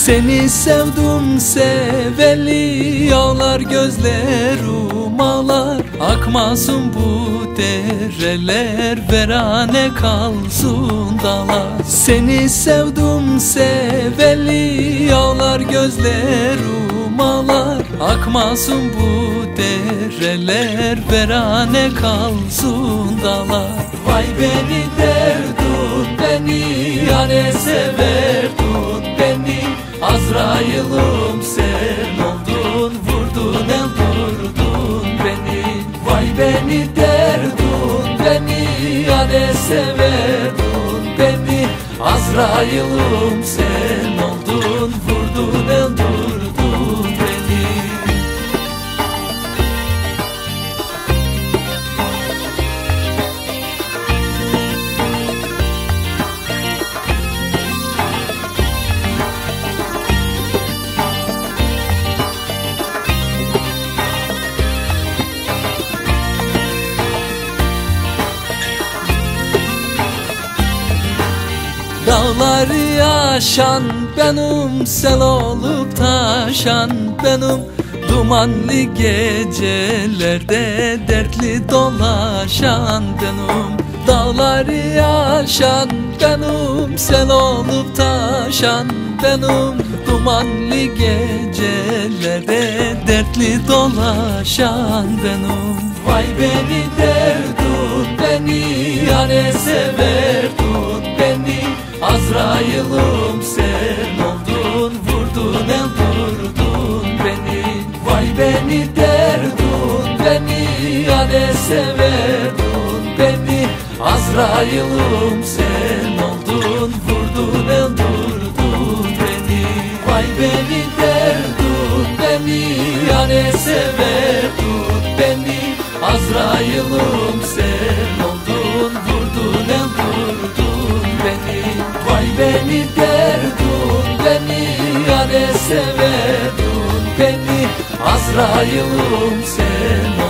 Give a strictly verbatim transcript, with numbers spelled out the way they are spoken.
Seni sevdim seveli, ağlar gözlerim ağlar. Akmasın bu dereler, verane kalsın dağlar. Seni sevdim seveli, ağlar gözlerim ağlar. Akmasın bu dereler, verane kalsın dağlar. Vay beni derdun beni, yâre severdun beni. Azrail'im sen oldun, vurdun öldürdün beni. Vay beni derdun beni, yâre severdun beni. Azrail'im sen oldun, vurdun öldürdün beni. Dağları aşan benim, sel olup taşan benim. Dumanlı gecelerde dertli dolaşan benim. Dağları aşan benim, sel olup taşan benim. Dumanlı gecelerde dertli dolaşan benim. Vay beni derdun beni, yâre severdun beni. Azrail'im sen oldun, vurdun öldürdün beni. Vay beni derdun beni, yâre severdun beni. Azrail'im sen oldun, vurdun öldürdün beni. Vay beni derdun beni, yâre severdun beni. Azrail'im sen oldun, vurdun öldürdün beni. Vay beni derdun beni, yâre severdun beni. Azrail'im sen